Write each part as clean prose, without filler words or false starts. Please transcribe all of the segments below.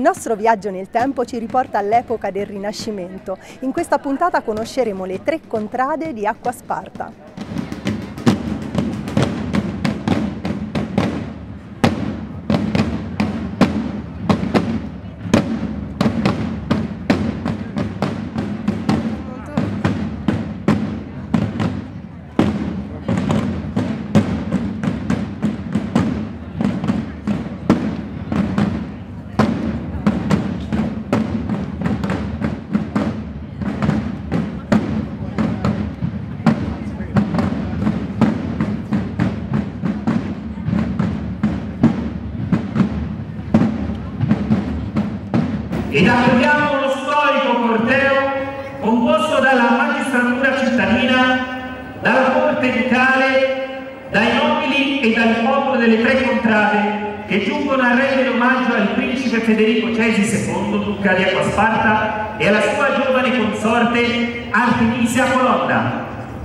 nostro viaggio nel tempo ci riporta all'epoca del Rinascimento. In questa puntata conosceremo le 3 contrade di Acquasparta. Ed accogliamo lo storico corteo composto dalla magistratura cittadina, dalla corte ducale, dai nobili e dal popolo delle 3 contrade che giungono a rendere omaggio al principe Federico Cesi II, duca di Acquasparta, e alla sua giovane consorte Artemisia Colonna.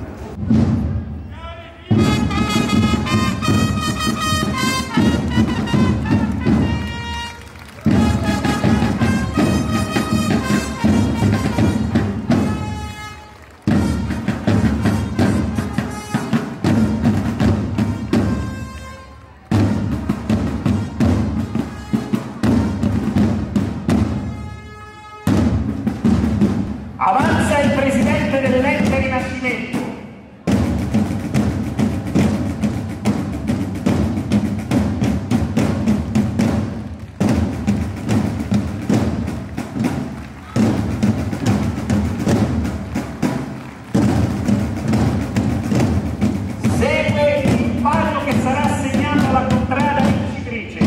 Avanza il presidente dell'ente Rinascimento. Segue il palio che sarà assegnato alla contrada vincitrice.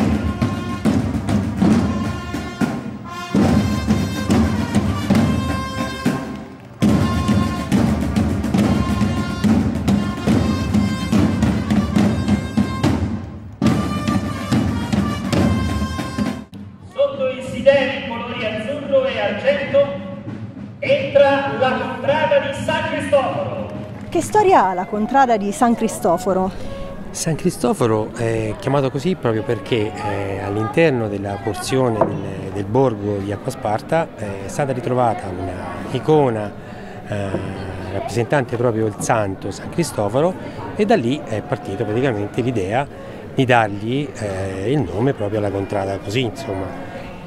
I colori azzurro e argento entra la contrada di San Cristoforo. Che storia ha la contrada di San Cristoforo? San Cristoforo è chiamato così proprio perché all'interno della porzione del borgo di Acquasparta è stata ritrovata un'icona rappresentante proprio il santo San Cristoforo, e da lì è partita praticamente l'idea di dargli il nome proprio alla contrada, così insomma.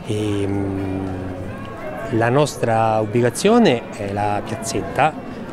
La nostra ubicazione è la piazzetta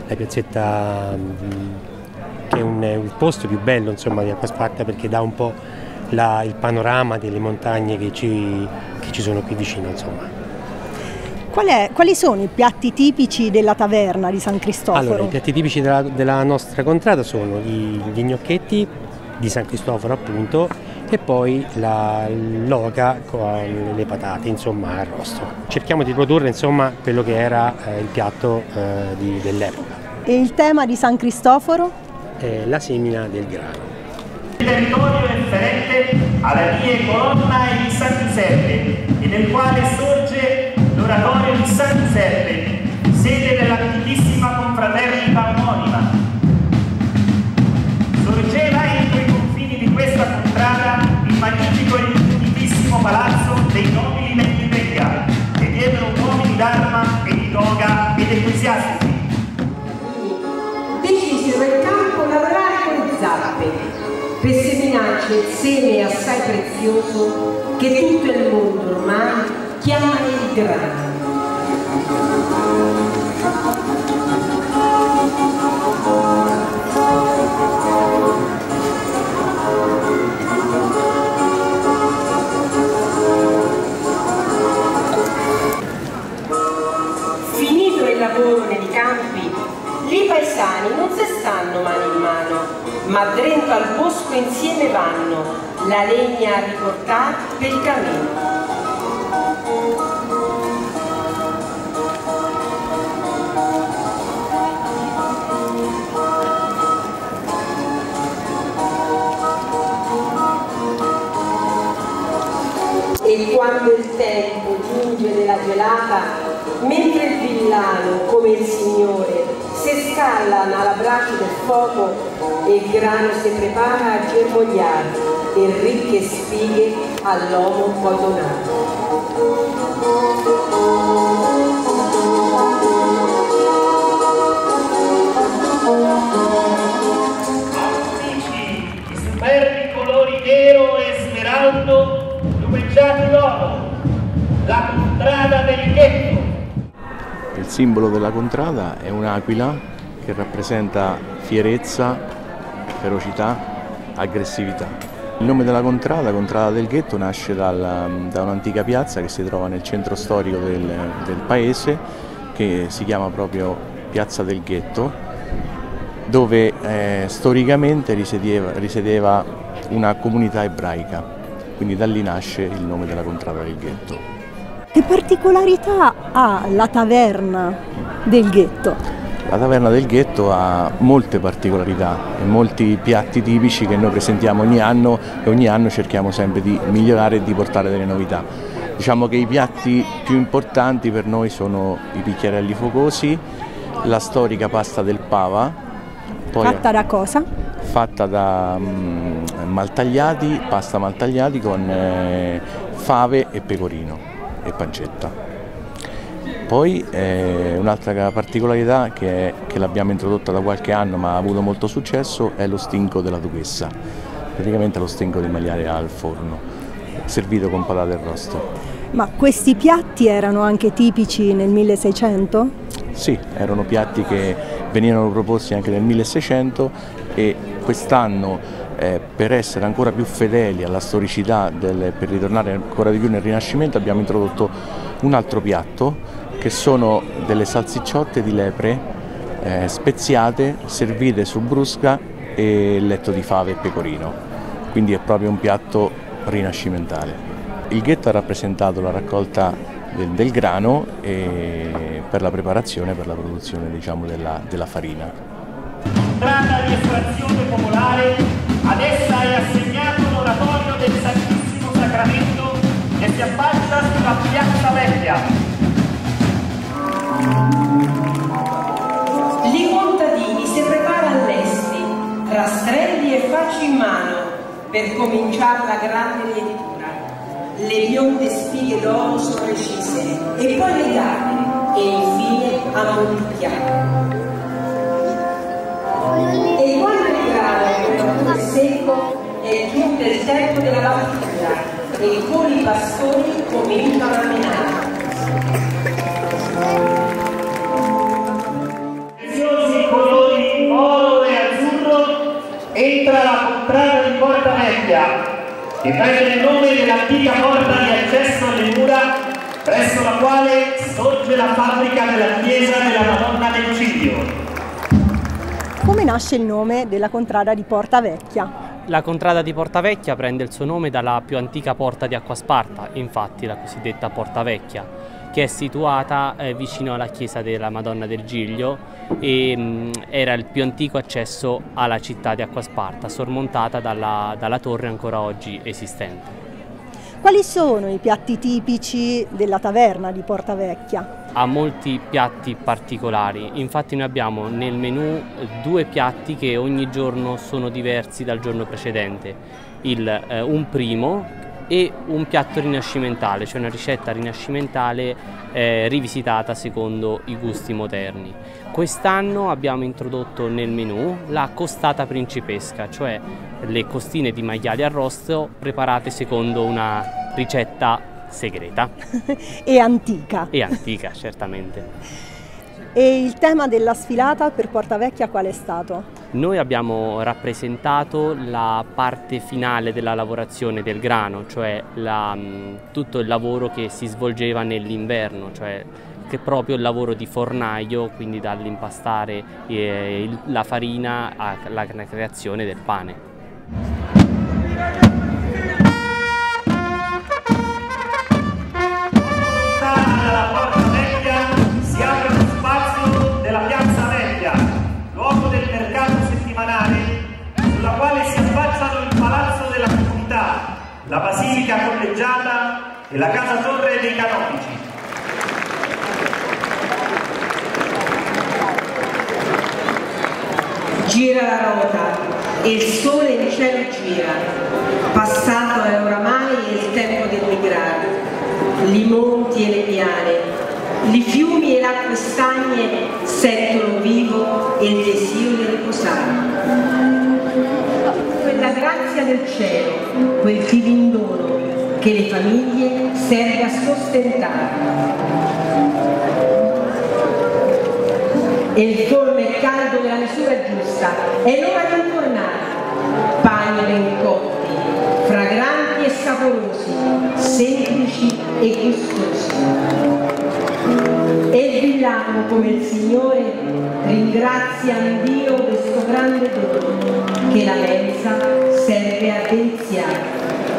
che è il posto più bello insomma di Acquasparta, perché dà un po' il panorama delle montagne che ci sono qui vicino insomma. Quali sono i piatti tipici della taverna di San Cristoforo? Allora, i piatti tipici della nostra contrada sono gli gnocchetti di San Cristoforo appunto, e poi l'oca con le patate, insomma, arrosto. Cerchiamo di produrre insomma quello che era il piatto dell'epoca. E il tema di San Cristoforo? La semina del grano. Il territorio è afferente alla via Colonna e di San Giuseppe, e nel quale sorge l'oratorio di San Giuseppe, sede dell'antichissima confraternita omonima. Sorgeva entro i confini di questa contrada il magnifico e illuminatissimo palazzo dei nobili Mentipeglia, che diedero uomini d'arma e di toga ed ecclesiastici. Decisero il campo lavorare con le zappe per seminarci il seme assai prezioso che tutto il mondo ormai chiama il grano. Finito il lavoro nei campi, i paesani non se stanno mano in mano, ma dentro al bosco insieme vanno, la legna a riportare per il cammino. E quando il tempo giunge nella gelata, mentre il villano, come il Signore, si scallano alla brace del fuoco e il grano si prepara a germogliare e ricche spighe all'uomo poi donato. La contrada del ghetto. Il simbolo della contrada è un'aquila che rappresenta fierezza, ferocità, aggressività. Il nome della contrada del ghetto, nasce da un'antica piazza che si trova nel centro storico del paese, che si chiama proprio Piazza del Ghetto, dove storicamente risiedeva una comunità ebraica. Quindi da lì nasce il nome della contrada del ghetto. Che particolarità ha la taverna del ghetto? La taverna del ghetto ha molte particolarità e molti piatti tipici che noi presentiamo ogni anno, e ogni anno cerchiamo sempre di migliorare e di portare delle novità. Diciamo che i piatti più importanti per noi sono i picchiarelli focosi, la storica pasta del pava. Fatta da cosa? Fatta da maltagliati, pasta maltagliati con fave e pecorino e pancetta. Poi un'altra particolarità che l'abbiamo introdotta da qualche anno ma ha avuto molto successo è lo stinco della duchessa, praticamente lo stinco di maiale al forno, servito con patate arrosto. Ma questi piatti erano anche tipici nel 1600? Sì, erano piatti che venivano proposti anche nel 1600 e quest'anno per essere ancora più fedeli alla storicità, per ritornare ancora di più nel Rinascimento, abbiamo introdotto un altro piatto che sono delle salsicciotte di lepre speziate, servite su brusca e letto di fave e pecorino, quindi è proprio un piatto rinascimentale. Il ghetto ha rappresentato la raccolta del grano per la preparazione, per la produzione, diciamo, della farina. Contrada di estrazione popolare, ad essa è assegnato l'oratorio del Santissimo Sacramento che si affaccia sulla Piazza Vecchia. Gli contadini si preparano all'esti, rastrelli e facci in mano per cominciare la grande lievitatura. Le bionde spighe d'oro sono recise e poi legate e infine ammonticchiate. E quando il grano è secco è giunto il tempo della battitura e con i bastoni cominciano a menare. Preziosi colori oro e azzurro entra la contrada di Porta Vecchia, che prende il nome dell'antica porta di accesso alle mura presso la quale sorge la fabbrica della chiesa della Madonna del Giglio. Come nasce il nome della contrada di Porta Vecchia? La contrada di Porta Vecchia prende il suo nome dalla più antica porta di Acquasparta, infatti la cosiddetta Porta Vecchia, che è situata vicino alla chiesa della Madonna del Giglio e era il più antico accesso alla città di Acquasparta, sormontata dalla torre ancora oggi esistente. Quali sono i piatti tipici della taverna di Porta Vecchia? Ha molti piatti particolari, infatti noi abbiamo nel menù 2 piatti che ogni giorno sono diversi dal giorno precedente, un primo e un piatto rinascimentale, cioè una ricetta rinascimentale rivisitata secondo i gusti moderni. Quest'anno abbiamo introdotto nel menù la costata principesca, cioè le costine di maiali arrosto preparate secondo una ricetta segreta. E antica. E antica, certamente. E il tema della sfilata per Porta Vecchia qual è stato? Noi abbiamo rappresentato la parte finale della lavorazione del grano, cioè tutto il lavoro che si svolgeva nell'inverno, cioè che è proprio il lavoro di fornaio, quindi dall'impastare la farina alla creazione del pane. Dalla Porta Vecchia si apre lo spazio della Piazza Vecchia, luogo del mercato settimanale, sulla quale si affacciano il Palazzo della Comunità, la Basilica Collegiata e la Casa Torre dei Canonici. Gira la rota e il sole in cielo gira, passato è oramai il tempo del migrare. monti e le piane, i fiumi e le acque stagne sentono vivo il desiderio di riposare. Quella grazia del cielo, quel divin dono che le famiglie serve a sostentare. E il forno è caldo nella misura giusta, è l'ora di tornare. Pani ben cotti, fragranti e saporosi, semplici e gustosi. E il villano, come il Signore, ringrazia Dio del suo grande dono, che la mensa serve a deliziare.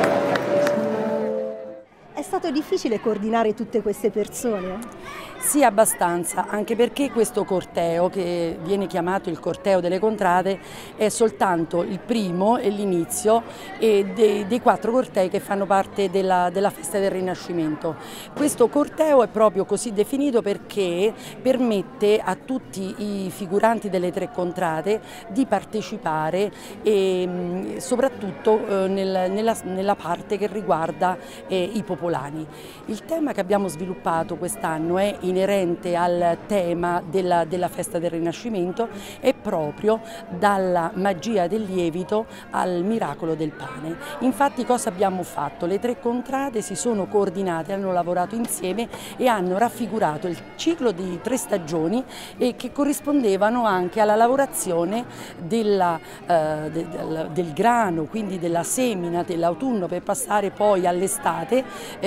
È stato difficile coordinare tutte queste persone? Sì, abbastanza, anche perché questo corteo, che viene chiamato il corteo delle contrade, è soltanto il primo e l'inizio dei 4 cortei che fanno parte della festa del Rinascimento. Questo corteo è proprio così definito perché permette a tutti i figuranti delle 3 contrade di partecipare e soprattutto nella parte che riguarda i popolani. Il tema che abbiamo sviluppato quest'anno è inerente al tema della festa del Rinascimento, è proprio dalla magia del lievito al miracolo del pane. Infatti cosa abbiamo fatto? Le 3 contrade si sono coordinate, hanno lavorato insieme e hanno raffigurato il ciclo di 3 stagioni che corrispondevano anche alla lavorazione del grano, quindi della semina dell'autunno, per passare poi all'estate,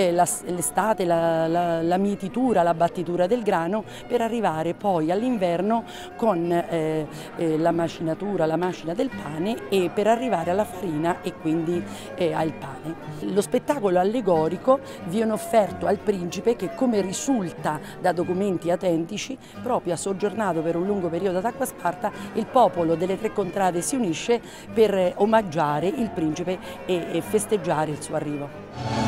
la mietitura, la battitura del grano, per arrivare poi all'inverno con la macinatura, la macina del pane, e per arrivare alla farina e quindi al pane. Lo spettacolo allegorico viene offerto al principe che, come risulta da documenti autentici, proprio ha soggiornato per un lungo periodo ad Acquasparta. Il popolo delle 3 contrade si unisce per omaggiare il principe e festeggiare il suo arrivo.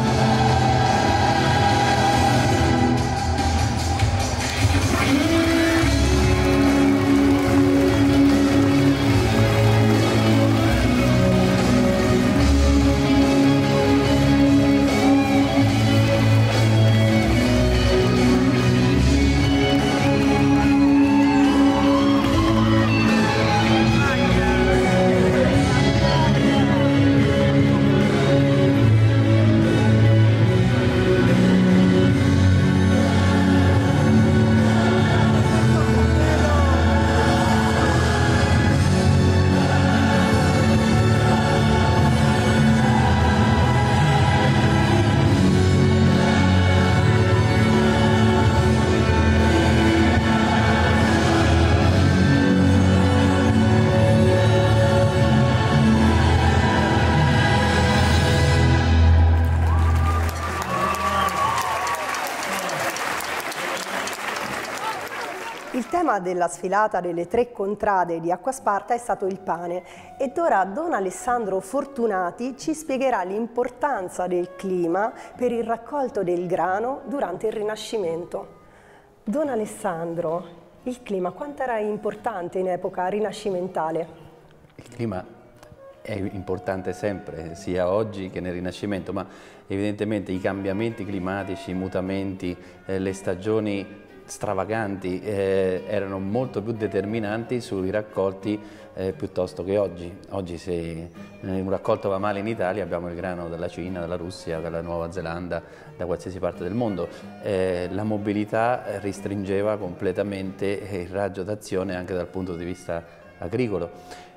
Il tema della sfilata delle 3 contrade di Acquasparta è stato il pane, ed ora Don Alessandro Fortunati ci spiegherà l'importanza del clima per il raccolto del grano durante il Rinascimento. Don Alessandro, il clima quanto era importante in epoca rinascimentale? Il clima è importante sempre, sia oggi che nel Rinascimento, ma evidentemente i cambiamenti climatici, i mutamenti, le stagioni stravaganti erano molto più determinanti sui raccolti piuttosto che oggi. Oggi se un raccolto va male in Italia abbiamo il grano dalla Cina, dalla Russia, dalla Nuova Zelanda, da qualsiasi parte del mondo. La mobilità restringeva completamente il raggio d'azione anche dal punto di vista agricolo.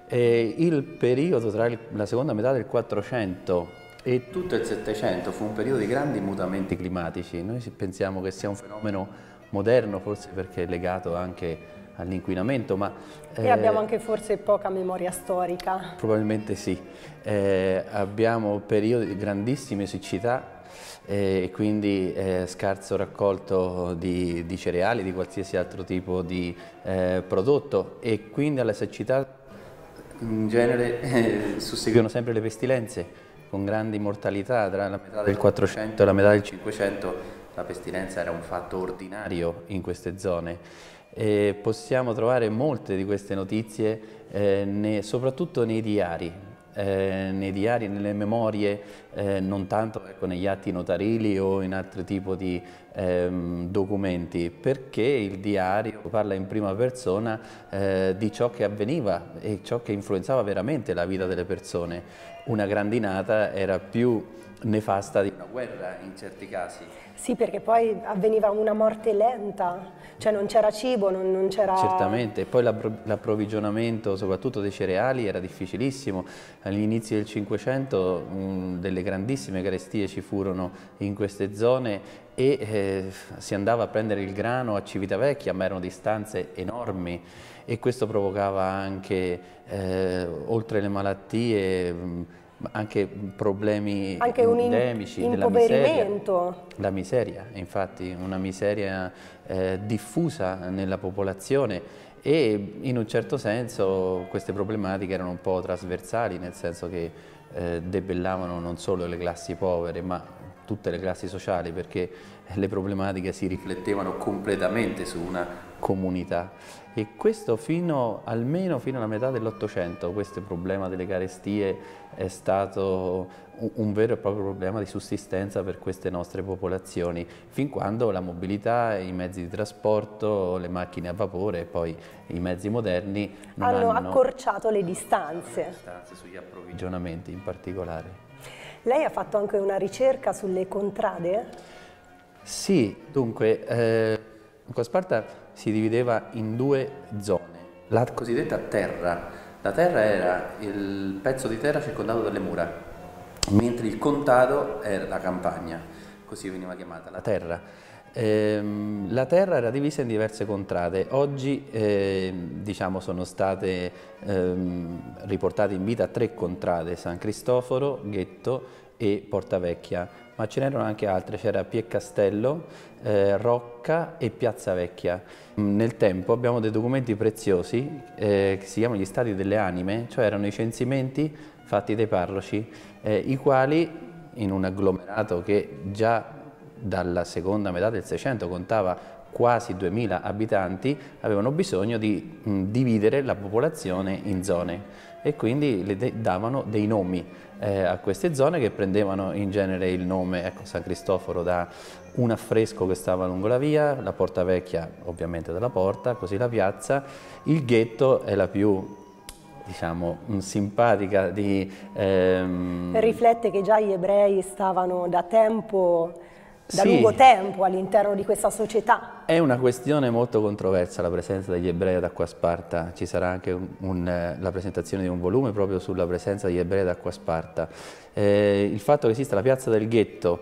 Il periodo tra la seconda metà del 400 e tutto il 700 fu un periodo di grandi mutamenti climatici. Noi pensiamo che sia un fenomeno moderno, forse perché è legato anche all'inquinamento, ma e abbiamo anche forse poca memoria storica. Probabilmente sì. Abbiamo periodi di grandissime siccità e quindi scarso raccolto di cereali, di qualsiasi altro tipo di prodotto, e quindi alla siccità in genere susseguono sempre le pestilenze con grandi mortalità. Tra la metà del 400 e la metà del 500 la pestilenza era un fatto ordinario in queste zone. Possiamo trovare molte di queste notizie soprattutto nei diari, nelle memorie, non tanto negli atti notarili o in altri tipi di documenti, perché il diario parla in prima persona di ciò che avveniva e ciò che influenzava veramente la vita delle persone. Una grandinata era più nefasta di una guerra in certi casi. Sì, perché poi avveniva una morte lenta, cioè non c'era cibo, non c'era... Certamente, e poi l'approvvigionamento soprattutto dei cereali era difficilissimo. All'inizio del Cinquecento delle grandissime carestie ci furono in queste zone e si andava a prendere il grano a Civitavecchia, ma erano distanze enormi e questo provocava anche, oltre le malattie, anche problemi endemici, impoverimento. La miseria, infatti, una miseria diffusa nella popolazione e in un certo senso queste problematiche erano un po' trasversali, nel senso che debellavano non solo le classi povere ma tutte le classi sociali, perché le problematiche si riflettevano completamente su una comunità. E questo almeno fino alla metà dell'Ottocento, questo problema delle carestie è stato un vero e proprio problema di sussistenza per queste nostre popolazioni, fin quando la mobilità, i mezzi di trasporto, le macchine a vapore e poi i mezzi moderni hanno accorciato le distanze. Sugli approvvigionamenti in particolare. Lei ha fatto anche una ricerca sulle contrade? Sì, dunque, Acquasparta si divideva in due zone. La cosiddetta terra. La terra era il pezzo di terra circondato dalle mura, mentre il contado era la campagna, così veniva chiamata, la terra. La terra era divisa in diverse contrade. Oggi diciamo, sono state riportate in vita 3 contrade: San Cristoforo, Ghetto e Portavecchia, ma ce n'erano anche altre, c'era Piecastello, Rocca e Piazza Vecchia. Nel tempo abbiamo dei documenti preziosi che si chiamano gli stati delle anime, cioè erano i censimenti fatti dai parroci, i quali in un agglomerato che già dalla seconda metà del Seicento contava quasi 2000 abitanti, avevano bisogno di dividere la popolazione in zone e quindi le davano dei nomi a queste zone, che prendevano in genere il nome, ecco, San Cristoforo da un affresco che stava lungo la via, la Porta Vecchia ovviamente dalla porta, così la piazza. Il Ghetto è la più, diciamo, simpatica riflette che già gli ebrei stavano da lungo tempo all'interno di questa società. È una questione molto controversa la presenza degli ebrei ad Acquasparta. Ci sarà anche la presentazione di un volume proprio sulla presenza degli ebrei ad Acquasparta. Il fatto che esista la piazza del Ghetto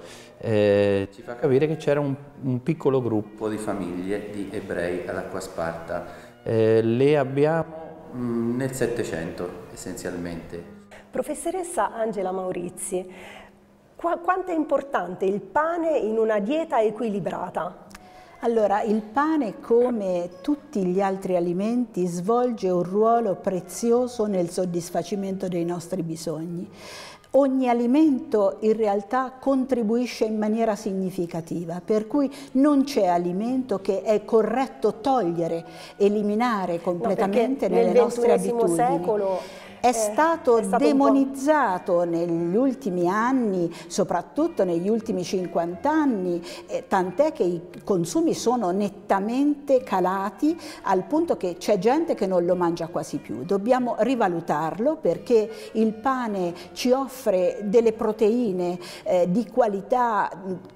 ci fa capire che c'era un piccolo gruppo di famiglie di ebrei ad Acquasparta. Le abbiamo nel Settecento essenzialmente. Professoressa Angela Maurizi, quanto è importante il pane in una dieta equilibrata? Allora, il pane, come tutti gli altri alimenti, svolge un ruolo prezioso nel soddisfacimento dei nostri bisogni. Ogni alimento in realtà contribuisce in maniera significativa, per cui non c'è alimento che è corretto togliere, eliminare completamente nelle nostre abitudini. Secolo è stato demonizzato negli ultimi anni, soprattutto negli ultimi 50 anni, tant'è che i consumi sono nettamente calati al punto che c'è gente che non lo mangia quasi più. Dobbiamo rivalutarlo, perché il pane ci offre delle proteine di qualità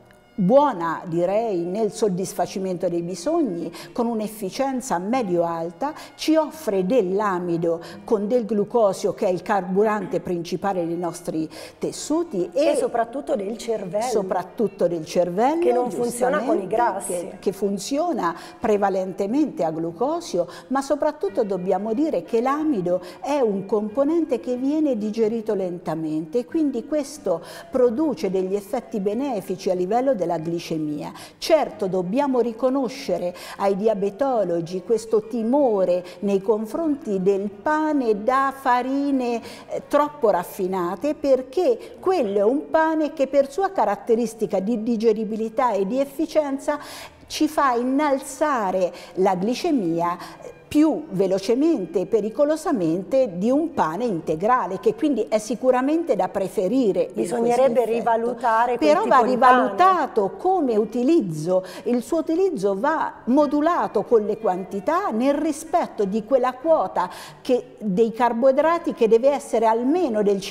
buona, direi, nel soddisfacimento dei bisogni, con un'efficienza medio-alta, ci offre dell'amido con del glucosio, che è il carburante principale dei nostri tessuti, e soprattutto del cervello. Soprattutto del cervello, che non funziona con i grassi. Che funziona prevalentemente a glucosio, ma soprattutto dobbiamo dire che l'amido è un componente che viene digerito lentamente, quindi questo produce degli effetti benefici a livello della glicemia. Certo, dobbiamo riconoscere ai diabetologi questo timore nei confronti del pane da farine troppo raffinate, perché quello è un pane che per sua caratteristica di digeribilità e di efficienza ci fa innalzare la glicemia più velocemente e pericolosamente di un pane integrale, che quindi è sicuramente da preferire. Bisognerebbe rivalutare quel però tipo va di rivalutato come utilizzo, il suo utilizzo va modulato con le quantità nel rispetto di quella quota dei carboidrati che deve essere almeno del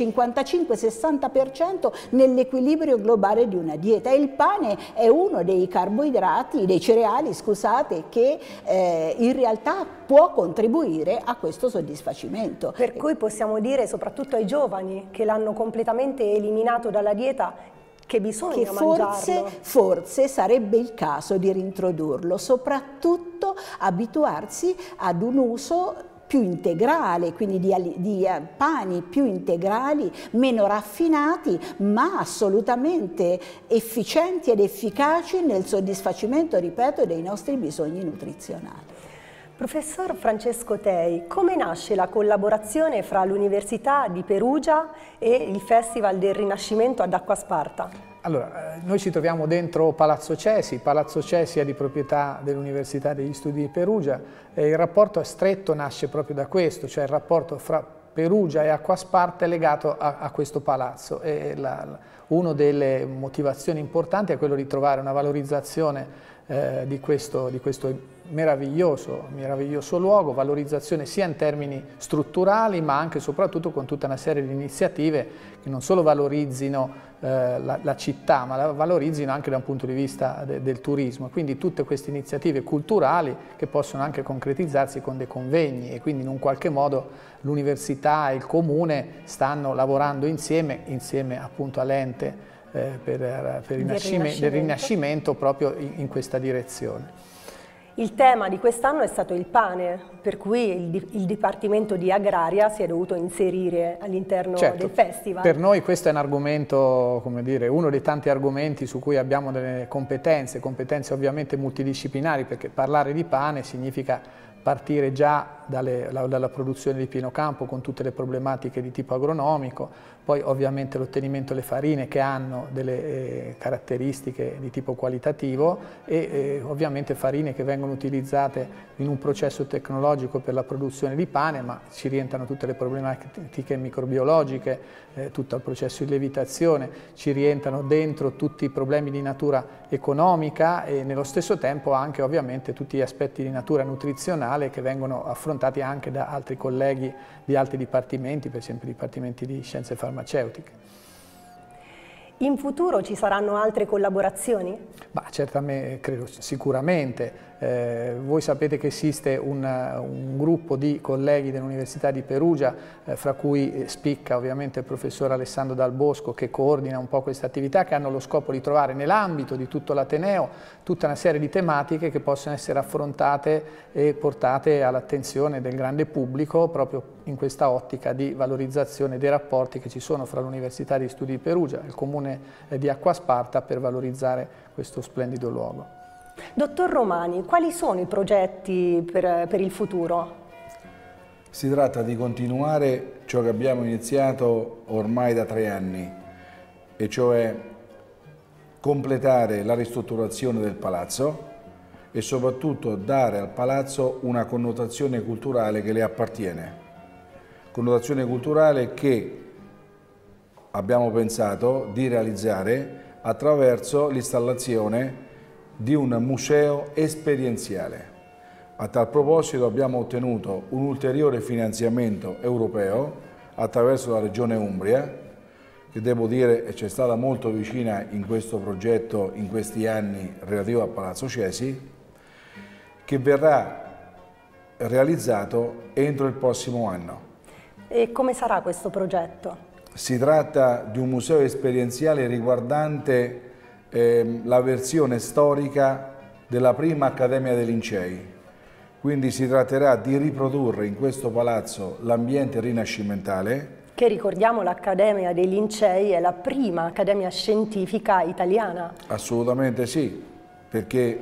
55-60% nell'equilibrio globale di una dieta, e il pane è uno dei carboidrati, dei cereali, scusate, che in realtà può contribuire a questo soddisfacimento. Per cui possiamo dire, soprattutto ai giovani che l'hanno completamente eliminato dalla dieta, che bisogna mangiarlo. Forse sarebbe il caso di reintrodurlo, soprattutto abituarsi ad un uso più integrale, quindi di pani più integrali, meno raffinati, ma assolutamente efficienti ed efficaci nel soddisfacimento, ripeto, dei nostri bisogni nutrizionali. Professor Francesco Tei, come nasce la collaborazione fra l'Università di Perugia e il Festival del Rinascimento ad Acquasparta? Allora, noi ci troviamo dentro Palazzo Cesi è di proprietà dell'Università degli Studi di Perugia, e il rapporto stretto nasce proprio da questo, cioè il rapporto fra Perugia e Acquasparta è legato a questo palazzo, e una delle motivazioni importanti è quello di trovare una valorizzazione di questo meraviglioso luogo, valorizzazione sia in termini strutturali ma anche e soprattutto con tutta una serie di iniziative che non solo valorizzino la città, ma la valorizzino anche da un punto di vista del turismo. Quindi tutte queste iniziative culturali che possono anche concretizzarsi con dei convegni, e quindi in un qualche modo l'università e il comune stanno lavorando insieme appunto all'ente per il Rinascimento proprio in questa direzione. Il tema di quest'anno è stato il pane, per cui il Dipartimento di Agraria si è dovuto inserire all'interno del festival. Per noi questo è un argomento, come dire, uno dei tanti argomenti su cui abbiamo delle competenze ovviamente multidisciplinari, perché parlare di pane significa partire già dalla produzione di pieno campo con tutte le problematiche di tipo agronomico, poi ovviamente l'ottenimento delle farine che hanno delle caratteristiche di tipo qualitativo e ovviamente farine che vengono utilizzate in un processo tecnologico per la produzione di pane, ma ci rientrano tutte le problematiche microbiologiche, tutto il processo di lievitazione, ci rientrano dentro tutti i problemi di natura economica e nello stesso tempo anche ovviamente tutti gli aspetti di natura nutrizionale che vengono affrontati anche da altri colleghi di altri dipartimenti, per esempio dipartimenti di scienze farmaceutiche. In futuro ci saranno altre collaborazioni? Certamente, credo, sicuramente. Voi sapete che esiste un gruppo di colleghi dell'Università di Perugia, fra cui spicca ovviamente il professor Alessandro Dal Bosco, che coordina un po' queste attività, che hanno lo scopo di trovare nell'ambito di tutto l'Ateneo tutta una serie di tematiche che possono essere affrontate e portate all'attenzione del grande pubblico proprio in questa ottica di valorizzazione dei rapporti che ci sono fra l'Università di Studi di Perugia e il Comune di Acquasparta per valorizzare questo splendido luogo. Dottor Romani, quali sono i progetti per il futuro? Si tratta di continuare ciò che abbiamo iniziato ormai da 3 anni, e cioè completare la ristrutturazione del palazzo e soprattutto dare al palazzo una connotazione culturale che le appartiene. Connotazione culturale che abbiamo pensato di realizzare attraverso l'installazione di un museo esperienziale. A tal proposito abbiamo ottenuto un ulteriore finanziamento europeo attraverso la Regione Umbria, che devo dire ci è stata molto vicina in questo progetto in questi anni relativo a Palazzo Cesi, che verrà realizzato entro il prossimo anno. E come sarà questo progetto? Si tratta di un museo esperienziale riguardante la versione storica della prima Accademia dei Lincei. Quindi si tratterà di riprodurre in questo palazzo l'ambiente rinascimentale. Che ricordiamo, l'Accademia dei Lincei è la prima accademia scientifica italiana. Assolutamente sì, perché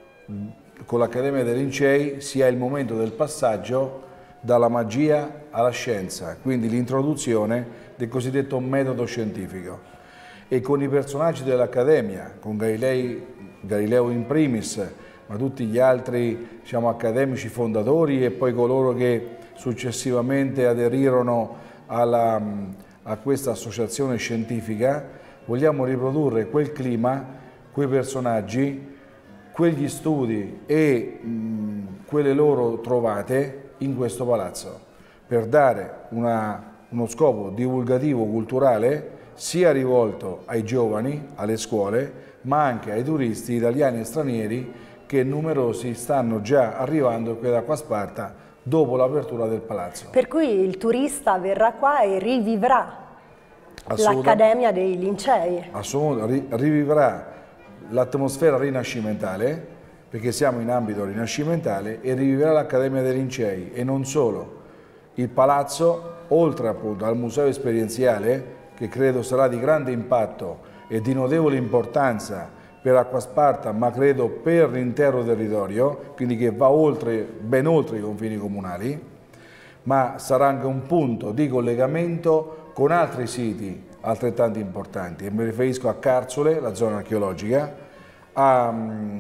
con l'Accademia dei Lincei si ha il momento del passaggio dalla magia alla scienza, quindi l'introduzione del cosiddetto metodo scientifico. E con i personaggi dell'Accademia, con Galileo in primis, ma tutti gli altri, diciamo, accademici fondatori e poi coloro che successivamente aderirono a questa associazione scientifica, vogliamo riprodurre quel clima, quei personaggi, quegli studi e quelle loro trovate in questo palazzo, per dare uno scopo divulgativo culturale sia rivolto ai giovani, alle scuole, ma anche ai turisti italiani e stranieri che numerosi stanno già arrivando qui ad Acquasparta dopo l'apertura del palazzo. Per cui il turista verrà qua e rivivrà l'Accademia dei Lincei. Assolutamente, rivivrà l'atmosfera rinascimentale, perché siamo in ambito rinascimentale, e rivivrà l'Accademia dei Lincei, e non solo. Il palazzo, oltre appunto al museo esperienziale, che credo sarà di grande impatto e di notevole importanza per Acquasparta, ma credo per l'intero territorio, quindi che va oltre, ben oltre i confini comunali, ma sarà anche un punto di collegamento con altri siti altrettanto importanti. E mi riferisco a Carsole, la zona archeologica, a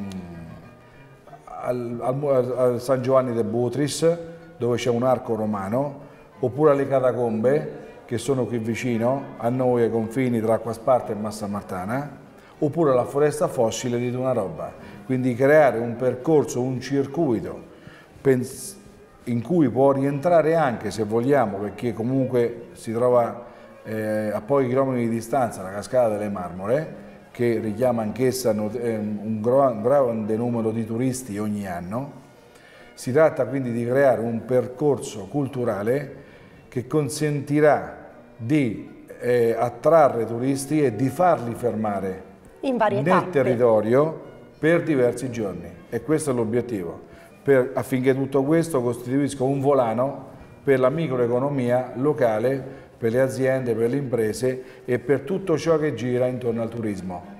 San Giovanni de Butris, dove c'è un arco romano, oppure alle catacombe, che sono qui vicino a noi ai confini tra Acquasparta e Massamartana, oppure alla foresta fossile di Dunaroba. Quindi creare un percorso, un circuito in cui può rientrare anche, se vogliamo, perché comunque si trova a pochi chilometri di distanza, la Cascata delle Marmore, che richiama anch'essa un grande numero di turisti ogni anno. Si tratta quindi di creare un percorso culturale che consentirà di attrarre turisti e di farli fermare nel territorio per diversi giorni, e questo è l'obiettivo, affinché tutto questo costituisca un volano per la microeconomia locale, per le aziende, per le imprese e per tutto ciò che gira intorno al turismo.